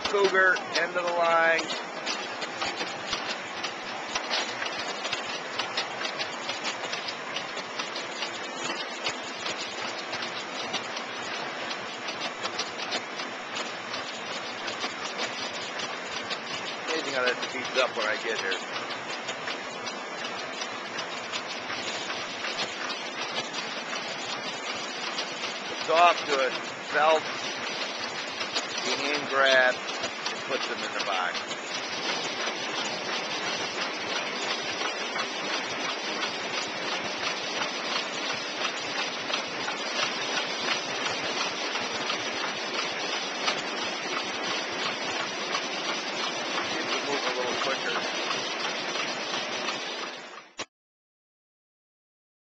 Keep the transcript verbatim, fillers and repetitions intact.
Cougar End of the Line. Amazing how that speeds up when I get here. It's off to a self hand grab and puts them in the box.